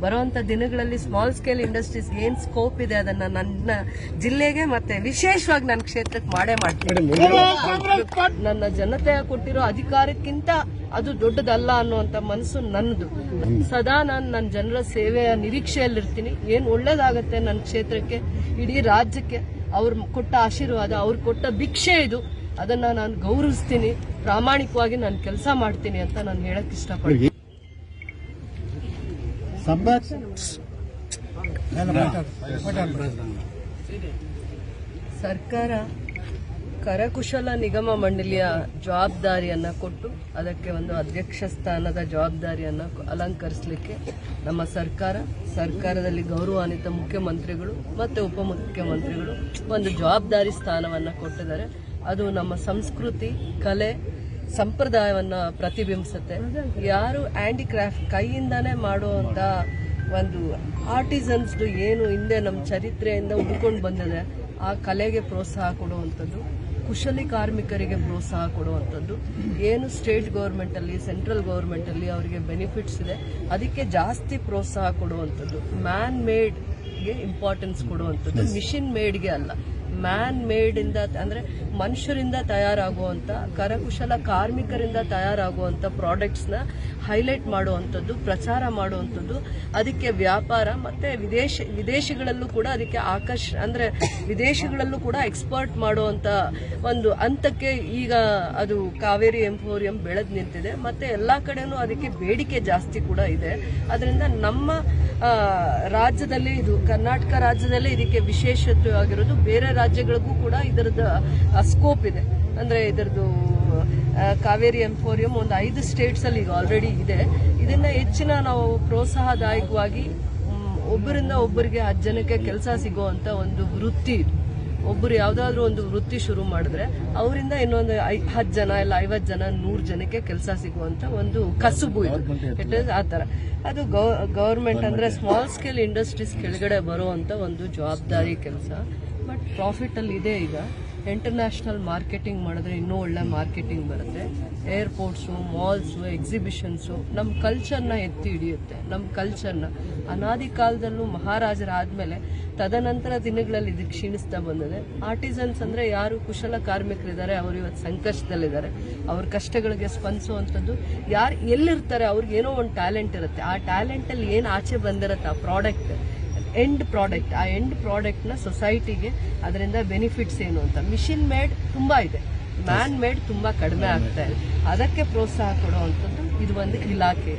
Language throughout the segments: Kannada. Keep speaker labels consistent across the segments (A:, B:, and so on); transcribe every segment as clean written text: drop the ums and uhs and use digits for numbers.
A: ಬರುವಂತ ದಿನಗಳಲ್ಲಿ ಸ್ಮಾಲ್ ಸ್ಕೇಲ್ ಇಂಡಸ್ಟ್ರೀಸ್ ಏನ್ ಸ್ಕೋಪ್ ಇದೆ ಅದನ್ನ ನನ್ನ ಜಿಲ್ಲೆಗೆ ಮತ್ತೆ ವಿಶೇಷವಾಗಿ ನನ್ನ ಕ್ಷೇತ್ರಕ್ಕೆ ಮಾಡೇ ಮಾಡ್ತೀನಿ. ನನ್ನ ಜನತೆ ಕೊಟ್ಟಿರೋ ಅಧಿಕಾರಕ್ಕಿಂತ ಅದು ದೊಡ್ಡದಲ್ಲ ಅನ್ನುವಂತ ಮನಸ್ಸು ನನ್ನದು. ಸದಾ ನಾನು ನನ್ನ ಜನರ ಸೇವೆಯ ನಿರೀಕ್ಷೆಯಲ್ಲಿರ್ತೀನಿ. ಏನ್ ಒಳ್ಳೇದಾಗತ್ತೆ ನನ್ನ ಕ್ಷೇತ್ರಕ್ಕೆ, ಇಡೀ ರಾಜ್ಯಕ್ಕೆ ಅವ್ರು ಕೊಟ್ಟ ಆಶೀರ್ವಾದ, ಅವ್ರು ಕೊಟ್ಟ ಭಿಕ್ಷೆ ಇದು. ಅದನ್ನ ನಾನು ಗೌರವಿಸ್ತೀನಿ, ಪ್ರಾಮಾಣಿಕವಾಗಿ ನಾನು ಕೆಲಸ ಮಾಡ್ತೀನಿ ಅಂತ ನಾನು ಹೇಳಕ್ ಇಷ್ಟಪಡ್ತೀನಿ. ಸರ್ಕಾರ ಕರಕುಶಲ ನಿಗಮ ಮಂಡಳಿಯ ಜವಾಬ್ದಾರಿಯನ್ನ ಕೊಟ್ಟು ಅದಕ್ಕೆ ಒಂದು ಅಧ್ಯಕ್ಷ ಸ್ಥಾನದ ಜವಾಬ್ದಾರಿಯನ್ನ ಅಲಂಕರಿಸಲಿಕ್ಕೆ ನಮ್ಮ ಸರ್ಕಾರದಲ್ಲಿ ಗೌರವಾನ್ವಿತ ಮುಖ್ಯಮಂತ್ರಿಗಳು ಮತ್ತೆ ಉಪಮುಖ್ಯಮಂತ್ರಿಗಳು ಒಂದು ಜವಾಬ್ದಾರಿ ಸ್ಥಾನವನ್ನ ಕೊಟ್ಟಿದ್ದಾರೆ. ಅದು ನಮ್ಮ ಸಂಸ್ಕೃತಿ, ಕಲೆ, ಸಂಪ್ರದಾಯವನ್ನ ಪ್ರತಿಬಿಂಬಿಸುತ್ತೆ. ಯಾರು ಹ್ಯಾಂಡಿಕ್ರಾಫ್ಟ್ ಕೈಯಿಂದಾನೇ ಮಾಡುವಂತ ಒಂದು ಆರ್ಟಿಸನ್ಸ್ ಏನು ಹಿಂದೆ ನಮ್ಮ ಚರಿತ್ರೆಯಿಂದ ಉಳ್ಕೊಂಡು ಬಂದಿದೆ, ಆ ಕಲೆಗೆ ಪ್ರೋತ್ಸಾಹ ಕೊಡುವಂಥದ್ದು, ಕುಶಲಿ ಕಾರ್ಮಿಕರಿಗೆ ಪ್ರೋತ್ಸಾಹ ಕೊಡುವಂಥದ್ದು, ಏನು ಸ್ಟೇಟ್ ಗೌರ್ಮೆಂಟ್ ಅಲ್ಲಿ ಸೆಂಟ್ರಲ್ ಗೌರ್ಮೆಂಟ್ ಅಲ್ಲಿ ಅವರಿಗೆ ಬೆನಿಫಿಟ್ಸ್ ಇದೆ ಅದಕ್ಕೆ ಜಾಸ್ತಿ ಪ್ರೋತ್ಸಾಹ ಕೊಡುವಂಥದ್ದು, ಮ್ಯಾನ್ ಮೇಡ್ಗೆ ಇಂಪಾರ್ಟೆನ್ಸ್ ಕೊಡುವಂಥದ್ದು, ಮಿಷಿನ್ ಮೇಡ್ಗೆ ಅಲ್ಲ. ಮ್ಯಾನ್ ಮೇಡ್ ಇಂದ ಅಂದ್ರೆ ಮನುಷ್ಯರಿಂದ ತಯಾರಾಗುವಂತ, ಕರಕುಶಲ ಕಾರ್ಮಿಕರಿಂದ ತಯಾರಾಗುವಂತ ಪ್ರಾಡಕ್ಟ್ಸ್ ನ ಹೈಲೈಟ್ ಮಾಡುವಂಥದ್ದು, ಪ್ರಚಾರ ಮಾಡುವಂಥದ್ದು, ಅದಕ್ಕೆ ವ್ಯಾಪಾರ ಮತ್ತೆ ವಿದೇಶಗಳಲ್ಲೂ ಕೂಡ ಅದಕ್ಕೆ ಅಂದ್ರೆ ವಿದೇಶಗಳಲ್ಲೂ ಕೂಡ ಎಕ್ಸ್ಪೋರ್ಟ್ ಮಾಡುವಂತ ಒಂದು ಹಂತಕ್ಕೆ ಈಗ ಅದು ಕಾವೇರಿ ಎಂಪೋರಿಯಂ ಬೆಳೆದು ನಿಂತಿದೆ. ಮತ್ತೆ ಎಲ್ಲಾ ಕಡೆನೂ ಅದಕ್ಕೆ ಬೇಡಿಕೆ ಜಾಸ್ತಿ ಕೂಡ ಇದೆ. ಅದರಿಂದ ನಮ್ಮ ರಾಜ್ಯದಲ್ಲಿ, ಇದು ಕರ್ನಾಟಕ ರಾಜ್ಯದಲ್ಲೇ ಇದಕ್ಕೆ ವಿಶೇಷತೆಯಾಗಿರೋದು. ಬೇರೆ ರಾಜ್ಯಗಳಿಗೂ ಕೂಡ ಇದರದ ಸ್ಕೋಪ್ ಇದೆ. ಅಂದ್ರೆ ಇದರದ್ದು ಕಾವೇರಿ ಎಂಪೋರಿಯಂ ಒಂದು 5 ಸ್ಟೇಟ್ಸ್ ಅಲ್ಲಿ ಈಗ ಆಲ್ರೆಡಿ ಇದೆ. ಇದನ್ನ ಹೆಚ್ಚಿನ ನಾವು ಪ್ರೋತ್ಸಾಹದಾಯಕವಾಗಿ ಒಬ್ಬರಿಂದ ಒಬ್ಬರಿಗೆ 10 ಜನಕ್ಕೆ ಕೆಲಸ ಸಿಗುವಂತ ಒಂದು ವೃತ್ತಿ ಇದು. ಒಬ್ಬರು ಯಾವ್ದಾದ್ರು ಒಂದು ವೃತ್ತಿ ಶುರು ಮಾಡಿದ್ರೆ ಅವರಿಂದ ಇನ್ನೊಂದು 10 ಜನ ಇಲ್ಲ 50 ಜನ 100 ಜನಕ್ಕೆ ಕೆಲಸ ಸಿಗುವಂತ ಒಂದು ಕಸುಬು ಇದು. ಆತರ ಅದು ಗವರ್ಮೆಂಟ್ ಅಂದ್ರೆ ಸ್ಮಾಲ್ ಸ್ಕೇಲ್ ಇಂಡಸ್ಟ್ರೀಸ್ ಕೆಳಗಡೆ ಬರುವಂತ ಒಂದು ಜವಾಬ್ದಾರಿ ಕೆಲಸ. ಬಟ್ ಪ್ರಾಫಿಟ್ ಅಲ್ಲಿ ಇದೆ. ಈಗ ಇಂಟರ್ನ್ಯಾಷನಲ್ ಮಾರ್ಕೆಟಿಂಗ್ ಮಾಡಿದ್ರೆ ಇನ್ನೂ ಒಳ್ಳೆ ಮಾರ್ಕೆಟಿಂಗ್ ಬರುತ್ತೆ. ಏರ್ಪೋರ್ಟ್ಸು, ಮಾಲ್ಸು, ಎಕ್ಸಿಬಿಷನ್ಸು ನಮ್ಮ ಕಲ್ಚರ್ನ ಎತ್ತಿ ಹಿಡಿಯುತ್ತೆ. ನಮ್ಮ ಕಲ್ಚರ್ನ ಅನಾದಿ ಕಾಲದಲ್ಲೂ ಮಹಾರಾಜರಾದ್ಮೇಲೆ ತದನಂತರ ದಿನಗಳಲ್ಲಿ ಇದು ಕ್ಷೀಣಿಸ್ತಾ ಬಂದಿದೆ. ಆರ್ಟಿಸನ್ಸ್ ಅಂದ್ರೆ ಯಾರು ಕುಶಲ ಕಾರ್ಮಿಕರಿದ್ದಾರೆ, ಅವರು ಇವತ್ತು ಸಂಕಷ್ಟದಲ್ಲಿದ್ದಾರೆ. ಅವ್ರ ಕಷ್ಟಗಳಿಗೆ ಸ್ಪಂದಿಸುವಂಥದ್ದು, ಯಾರು ಎಲ್ಲಿರ್ತಾರೆ ಅವ್ರಿಗೆ ಏನೋ ಒಂದು ಟ್ಯಾಲೆಂಟ್ ಇರುತ್ತೆ. ಆ ಟ್ಯಾಲೆಂಟ್ ಅಲ್ಲಿ ಏನು ಆಚೆ ಬಂದಿರುತ್ತೆ ಆ ಪ್ರಾಡಕ್ಟ್, ಎಂಡ್ ಪ್ರಾಡಕ್ಟ್, ಆ ಎಂಡ್ ಪ್ರಾಡಕ್ಟ್ ನ ಸೊಸೈಟಿಗೆ ಅದರಿಂದ ಬೆನಿಫಿಟ್ಸ್ ಏನು ಅಂತ. ಮಿಷಿನ್ ಮೇಡ್ ತುಂಬಾ ಇದೆ, ಮ್ಯಾನ್ ಮೇಡ್ ತುಂಬಾ ಕಡಿಮೆ ಆಗ್ತಾ ಇದೆ. ಅದಕ್ಕೆ ಪ್ರೋತ್ಸಾಹ ಕೊಡುವಂಥದ್ದು ಇದು ಒಂದು ಇಲಾಖೆ.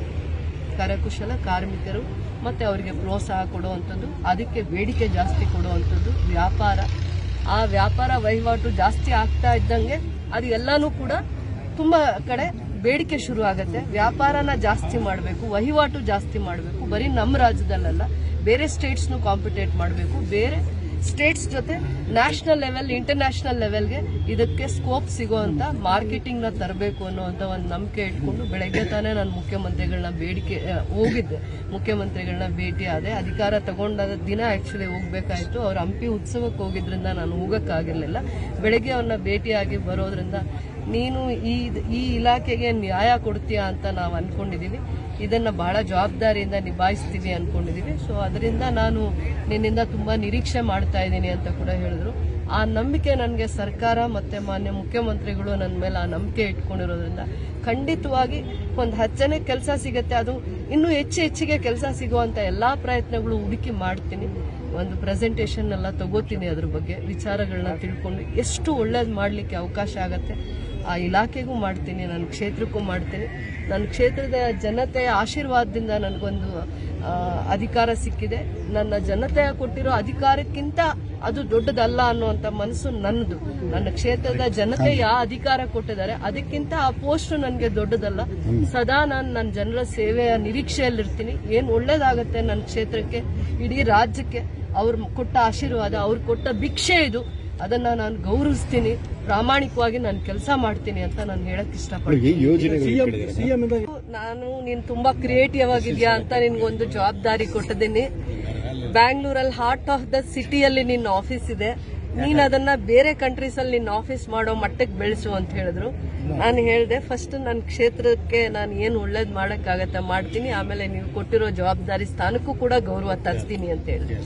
A: ಕರಕುಶಲ ಕಾರ್ಮಿಕರು ಮತ್ತೆ ಅವರಿಗೆ ಪ್ರೋತ್ಸಾಹ ಕೊಡುವಂಥದ್ದು, ಅದಕ್ಕೆ ಬೇಡಿಕೆ ಜಾಸ್ತಿ ಕೊಡುವಂಥದ್ದು, ವ್ಯಾಪಾರ, ಆ ವ್ಯಾಪಾರ ವಹಿವಾಟು ಜಾಸ್ತಿ ಆಗ್ತಾ ಇದ್ದಂಗೆ ಅದು ಎಲ್ಲಾನು ಕೂಡ ತುಂಬಾ ಕಡೆ ಬೇಡಿಕೆ ಶುರು ಆಗತ್ತೆ. ವ್ಯಾಪಾರನ ಜಾಸ್ತಿ ಮಾಡಬೇಕು, ವಹಿವಾಟು ಜಾಸ್ತಿ ಮಾಡಬೇಕು. ಬರೀ ನಮ್ಮ ರಾಜ್ಯದಲ್ಲ, ಬೇರೆ ಸ್ಟೇಟ್ಸ್ನು ಕಾಂಪಿಟೇಟ್ ಮಾಡಬೇಕು. ಬೇರೆ ಸ್ಟೇಟ್ಸ್ ಜೊತೆ ನ್ಯಾಷನಲ್ ಲೆವೆಲ್, ಇಂಟರ್ನ್ಯಾಷನಲ್ ಲೆವೆಲ್ಗೆ ಇದಕ್ಕೆ ಸ್ಕೋಪ್ ಸಿಗುವಂತ ಮಾರ್ಕೆಟಿಂಗ್ ನ ತರಬೇಕು ಅನ್ನುವಂತ ಒಂದು ನಂಬಿಕೆ ಇಟ್ಕೊಂಡು ಬೆಳಗ್ಗೆ ತಾನೇ ನಾನು ಮುಖ್ಯಮಂತ್ರಿಗಳನ್ನ ಹೋಗಿದ್ದೆ. ಮುಖ್ಯಮಂತ್ರಿಗಳನ್ನ ಭೇಟಿ ಆದೆ. ಅಧಿಕಾರ ತಗೊಂಡಾದ ದಿನ ಆಕ್ಚುಲಿ ಹೋಗ್ಬೇಕಾಯ್ತು. ಅವ್ರ ಹಂಪಿ ಉತ್ಸವಕ್ಕೆ ಹೋಗಿದ್ರಿಂದ ನಾನು ಹೋಗಕ್ಕಾಗಿರ್ಲಿಲ್ಲ. ಬೆಳಗ್ಗೆ ಅವ್ರನ್ನ ಭೇಟಿಯಾಗಿ ಬರೋದ್ರಿಂದ ನೀನು ಈ ಇಲಾಖೆಗೆ ನ್ಯಾಯ ಕೊಡ್ತೀಯಾ ಅಂತ ನಾವು ಅನ್ಕೊಂಡಿದೀವಿ. ಇದನ್ನ ಬಹಳ ಜವಾಬ್ದಾರಿಯಿಂದ ನಿಭಾಯಿಸ್ತೀವಿ ಅನ್ಕೊಂಡಿದೀವಿ. ಸೊ ಅದರಿಂದ ನಾನು ನಿನ್ನಿಂದ ತುಂಬಾ ನಿರೀಕ್ಷೆ ಮಾಡ್ತಾ ಇದ್ದೀನಿ ಅಂತ ಕೂಡ ಹೇಳಿದ್ರು. ಆ ನಂಬಿಕೆ ನನಗೆ ಸರ್ಕಾರ ಮತ್ತೆ ಮಾನ್ಯ ಮುಖ್ಯಮಂತ್ರಿಗಳು ನನ್ನ ಮೇಲೆ ಆ ನಂಬಿಕೆ ಇಟ್ಕೊಂಡಿರೋದ್ರಿಂದ ಖಂಡಿತವಾಗಿ ಒಂದು 10 ಜನಕ್ಕೆ ಕೆಲಸ ಸಿಗತ್ತೆ. ಅದು ಇನ್ನೂ ಹೆಚ್ಚಿಗೆ ಕೆಲಸ ಸಿಗುವಂತ ಎಲ್ಲಾ ಪ್ರಯತ್ನಗಳು ಹುಡುಕಿ ಮಾಡ್ತೀನಿ. ಒಂದು ಪ್ರೆಸೆಂಟೇಷನ್ ಎಲ್ಲ ತಗೋತೀನಿ, ಅದ್ರ ಬಗ್ಗೆ ವಿಚಾರಗಳನ್ನ ತಿಳ್ಕೊಂಡು ಎಷ್ಟು ಒಳ್ಳೇದು ಮಾಡ್ಲಿಕ್ಕೆ ಅವಕಾಶ ಆಗತ್ತೆ ಆ ಇಲಾಖೆಗೂ ಮಾಡ್ತೀನಿ, ನನ್ನ ಕ್ಷೇತ್ರಕ್ಕೂ ಮಾಡ್ತೀನಿ. ನನ್ನ ಕ್ಷೇತ್ರದ ಜನತೆಯ ಆಶೀರ್ವಾದದಿಂದ ನನಗೊಂದು ಅಧಿಕಾರ ಸಿಕ್ಕಿದೆ. ನನ್ನ ಜನತೆಯ ಕೊಟ್ಟಿರೋ ಅಧಿಕಾರಕ್ಕಿಂತ ಅದು ದೊಡ್ಡದಲ್ಲ ಅನ್ನುವಂತ ಮನಸ್ಸು ನನ್ನದು. ನನ್ನ ಕ್ಷೇತ್ರದ ಜನತೆ ಯಾವ ಅಧಿಕಾರ ಕೊಟ್ಟಿದ್ದಾರೆ ಅದಕ್ಕಿಂತ ಆ ಪೋಸ್ಟ್ ನನಗೆ ದೊಡ್ಡದಲ್ಲ. ಸದಾ ನಾನು ನನ್ನ ಜನರ ಸೇವೆಯ ನಿರೀಕ್ಷೆಯಲ್ಲಿರ್ತೀನಿ. ಏನ್ ಒಳ್ಳೇದಾಗತ್ತೆ ನನ್ನ ಕ್ಷೇತ್ರಕ್ಕೆ, ಇಡೀ ರಾಜ್ಯಕ್ಕೆ ಅವ್ರು ಕೊಟ್ಟ ಆಶೀರ್ವಾದ, ಅವ್ರು ಕೊಟ್ಟ ಭಿಕ್ಷೆ ಇದು. ಅದನ್ನ ನಾನು ಗೌರವಿಸ್ತೀನಿ, ಪ್ರಾಮಾಣಿಕವಾಗಿ ನಾನು ಕೆಲಸ ಮಾಡ್ತೀನಿ ಅಂತ ನಾನು ಹೇಳಕ್ ಇಷ್ಟಪಡ್ತೀನಿ. ನೀನ್ ತುಂಬಾ ಕ್ರಿಯೇಟಿವ್ ಆಗಿದ್ಯಾ ಅಂತ ನಿನ್ಗೊಂದು ಜವಾಬ್ದಾರಿ ಕೊಟ್ಟಿದ್ದೀನಿ. ಬ್ಯಾಂಗ್ಳೂರಲ್ಲಿ ಹಾರ್ಟ್ ಆಫ್ ದ ಸಿಟಿಯಲ್ಲಿ ನಿನ್ನ ಆಫೀಸ್ ಇದೆ. ನೀನ್ ಅದನ್ನ ಬೇರೆ ಕಂಟ್ರೀಸ್ ಅಲ್ಲಿ ನಿನ್ನ ಆಫೀಸ್ ಮಾಡೋ ಮಟ್ಟಕ್ಕೆ ಬೆಳೆಸು ಅಂತ ಹೇಳಿದ್ರು. ನಾನು ಹೇಳಿದೆ ಫಸ್ಟ್ ನನ್ನ ಕ್ಷೇತ್ರಕ್ಕೆ ನಾನು ಏನು ಒಳ್ಳೇದ್ ಮಾಡಕ್ಕಾಗತ್ತೆ ಮಾಡ್ತೀನಿ, ಆಮೇಲೆ ನೀವು ಕೊಟ್ಟಿರೋ ಜವಾಬ್ದಾರಿ ಸ್ಥಾನಕ್ಕೂ ಕೂಡ ಗೌರವ ತರಿಸ್ತೀನಿ ಅಂತ ಹೇಳಿದೆ.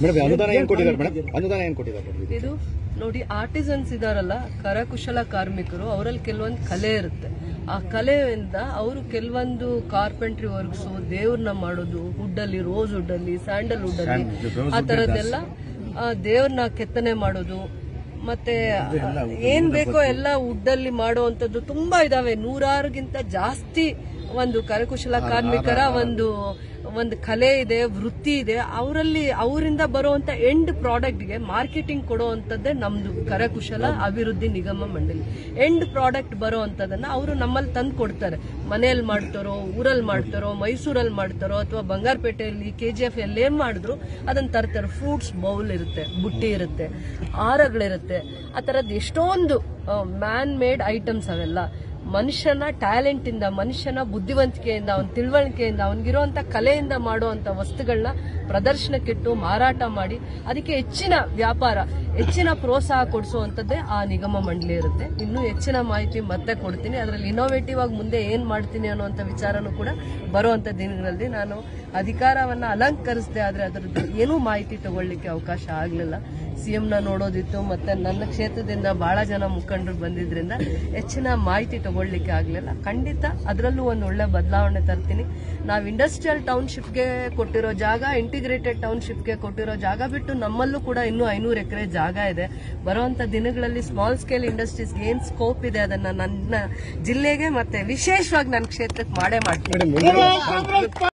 A: ಇದು ನೋಡಿ, ಆರ್ಟಿಸನ್ಸ್ ಇದಾರಲ್ಲ, ಕರಕುಶಲ ಕಾರ್ಮಿಕರು, ಅವರಲ್ಲಿ ಕೆಲವೊಂದು ಕಲೆ ಇರುತ್ತೆ. ಆ ಕಲೆಯಿಂದ ಅವರು ಕೆಲವೊಂದು ಕಾರ್ಪೆಂಟ್ರಿ ವರ್ಕ್ಸು, ದೇವ್ರನ್ನ ಮಾಡೋದು, ವುಡ್ ಅಲ್ಲಿ, ರೋಸ್ ವುಡ್ ಅಲ್ಲಿ, ಸ್ಯಾಂಡಲ್ ವುಡ್ ಅಲ್ಲಿ, ಆ ತರದ್ದೆಲ್ಲ ದೇವ್ರನ್ನ ಕೆತ್ತನೆ ಮಾಡೋದು, ಮತ್ತೆ ಏನ್ ಬೇಕೋ ಎಲ್ಲ ವುಡ್ ಅಲ್ಲಿ ಮಾಡುವಂತದ್ದು ತುಂಬಾ ಇದಾವೆ. 100ಗಿಂತ ಜಾಸ್ತಿ ಒಂದು ಕರಕುಶಲ ಕಾರ್ಮಿಕರ ಒಂದು ಕಲೆ ಇದೆ, ವೃತ್ತಿ ಇದೆ. ಅವರಿಂದ ಬರುವಂತ ಎಂಡ್ ಪ್ರಾಡಕ್ಟ್ ಗೆ ಮಾರ್ಕೆಟಿಂಗ್ ಕೊಡುವಂತದ್ದೇ ನಮ್ದು ಕರಕುಶಲ ಅಭಿವೃದ್ಧಿ ನಿಗಮ ಮಂಡಳಿ. ಎಂಡ್ ಪ್ರಾಡಕ್ಟ್ ಬರುವಂತದನ್ನ ಅವರು ನಮ್ಮಲ್ಲಿ ತಂದು ಕೊಡ್ತಾರೆ. ಮನೆಯಲ್ಲಿ ಮಾಡ್ತಾರೋ, ಊರಲ್ಲಿ ಮಾಡ್ತಾರೋ, ಮೈಸೂರಲ್ಲಿ ಮಾಡ್ತಾರೋ, ಅಥವಾ ಬಂಗಾರಪೇಟೆಯಲ್ಲಿ, KGF ಎಲ್ಲೇನ್ ಮಾಡಿದ್ರು ಅದನ್ನ ತರ್ತಾರೆ. ಫ್ರೂಟ್ಸ್ ಬೌಲ್ ಇರುತ್ತೆ, ಬುಟ್ಟಿ ಇರುತ್ತೆ, ಹಾರಗಳಿರುತ್ತೆ, ಆ ತರದ್ ಎಷ್ಟೊಂದು ಮ್ಯಾನ್ ಮೇಡ್ ಐಟಮ್ಸ್ ಅವೆಲ್ಲ. ಮನುಷ್ಯನ ಟ್ಯಾಲೆಂಟ್ ಇಂದ, ಮನುಷ್ಯನ ಬುದ್ಧಿವಂತಿಕೆಯಿಂದ, ಅವನ ತಿಳುವಳಿಕೆಯಿಂದ, ಅವನಿಗಿರುವಂತ ಕಲೆಯಿಂದ ಮಾಡುವಂತ ವಸ್ತುಗಳನ್ನ ಪ್ರದರ್ಶನಕ್ಕಿಟ್ಟು ಮಾರಾಟ ಮಾಡಿ ಅದಕ್ಕೆ ಹೆಚ್ಚಿನ ವ್ಯಾಪಾರ, ಹೆಚ್ಚಿನ ಪ್ರೋತ್ಸಾಹ ಕೊಡಿಸುವಂತದ್ದೇ ಆ ನಿಗಮ ಮಂಡಳಿ ಇರುತ್ತೆ. ಇನ್ನೂ ಹೆಚ್ಚಿನ ಮಾಹಿತಿ ಮತ್ತೆ ಕೊಡ್ತೀನಿ. ಅದರಲ್ಲಿ ಇನೋವೇಟಿವ್ ಆಗಿ ಮುಂದೆ ಏನ್ ಮಾಡ್ತೀನಿ ಅನ್ನುವಂತ ವಿಚಾರನೂ ಕೂಡ ಬರುವಂತ ದಿನಗಳಲ್ಲಿ. ನಾನು ಅಧಿಕಾರವನ್ನ ಅಲಂಕರಿಸದೆ ಆದ್ರೆ ಅದರದ್ದು ಏನೂ ಮಾಹಿತಿ ತಗೊಳ್ಳಿಕ್ಕೆ ಅವಕಾಶ ಆಗ್ಲಿಲ್ಲ. CMನ ನೋಡೋದಿತ್ತು, ಮತ್ತೆ ನನ್ನ ಕ್ಷೇತ್ರದಿಂದ ಬಹಳ ಜನ ಮುಖಂಡರು ಬಂದಿದ್ರಿಂದ ಹೆಚ್ಚಿನ ಮಾಹಿತಿ ತಗೊಳ್ಳಿಕ್ಕೆ ಆಗ್ಲಿಲ್ಲ. ಖಂಡಿತ ಅದರಲ್ಲೂ ಒಂದು ಒಳ್ಳೆ ಬದಲಾವಣೆ ತರ್ತೀನಿ. ನಾವು ಇಂಡಸ್ಟ್ರಿಯಲ್ ಟೌನ್ಶಿಪ್ಗೆ ಕೊಟ್ಟಿರೋ ಜಾಗ, ಇಂಟಿಗ್ರೇಟೆಡ್ ಟೌನ್ಶಿಪ್ಗೆ ಕೊಟ್ಟಿರೋ ಜಾಗ ಬಿಟ್ಟು ನಮ್ಮಲ್ಲೂ ಕೂಡ ಇನ್ನೂ 500 ಎಕರೆ ಜಾಗ ಇದೆ. ಬರುವಂತ ದಿನಗಳಲ್ಲಿ ಸ್ಮಾಲ್ ಸ್ಕೇಲ್ ಇಂಡಸ್ಟ್ರೀಸ್ಗೆ ಏನ್ ಸ್ಕೋಪ್ ಇದೆ ಅದನ್ನ ನನ್ನ ಜಿಲ್ಲೆಗೆ ಮತ್ತೆ ವಿಶೇಷವಾಗಿ ನನ್ನ ಕ್ಷೇತ್ರಕ್ಕೆ ಮಾಡೇ ಮಾಡ್ತೀನಿ.